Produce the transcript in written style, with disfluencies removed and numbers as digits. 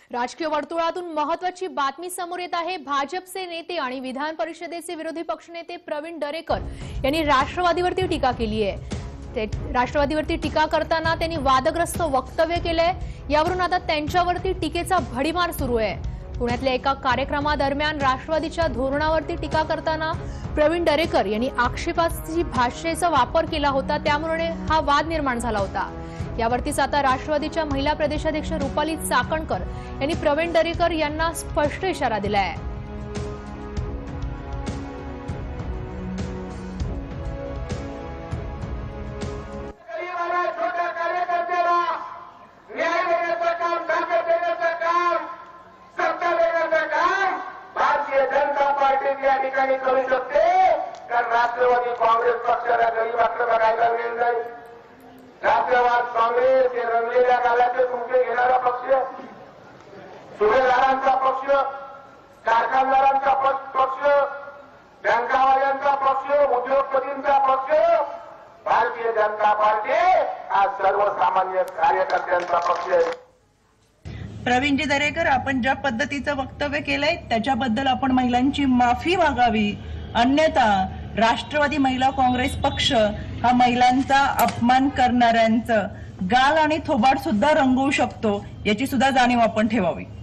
राजकीय वर्तुळातून महत्त्वाची बातमी समोर येत आहे। भाजपचे नेते आणि विधान परिषदेचे विरोधी पक्षनेते प्रवीण दरेकर यांनी राष्ट्रवादीवरती टीका केली आहे। राष्ट्रवादीवरती टीका करताना त्यांनी वादग्रस्त वक्तव्य केलंय। यावरून आता त्यांच्यावरती टीकेचा भडीमार सुरू आहे। पुण्यातल्या एका कार्यक्रमादरम्यान राष्ट्रवादीच्या धोरणावरती टीका करताना प्रवीण दरेकर यांनी आक्षेपाची भाषेचा वापर केला होता, त्यामुळे हा वाद निर्माण झाला होता। यावरतीच आता राष्ट्रवादीच्या महिला प्रदेशाध्यक्ष रुपाली चाकणकर यांनी प्रवीण दरेकर यांना स्पष्ट इशारा दिलाय। करू शकते कारण राष्ट्रवादी काँग्रेस पक्षाला गरीबाकडे बघायला वेळ नाही। राष्ट्रवाद काँग्रेस हे रंगलेल्या गालाचे तुमचे घेणारा पक्ष, सुभेदारांचा पक्ष, कारखानदारांचा पक्ष, बँकावाल्यांचा पक्ष, उद्योगपतींचा पक्ष, भारतीय जनता पार्टी हा सर्वसामान्य कार्यकर्त्यांचा पक्ष आहे। प्रवीणजी दरेकर, आपण ज्या पद्धतीचं वक्तव्य केलंय त्याच्याबद्दल आपण महिलांची माफी मागावी, अन्यथा राष्ट्रवादी महिला काँग्रेस पक्ष हा महिलांचा अपमान करणाऱ्यांचं गाल आणि थोबाड सुद्धा रंगवू शकतो, याची सुद्धा जाणीव आपण ठेवावी।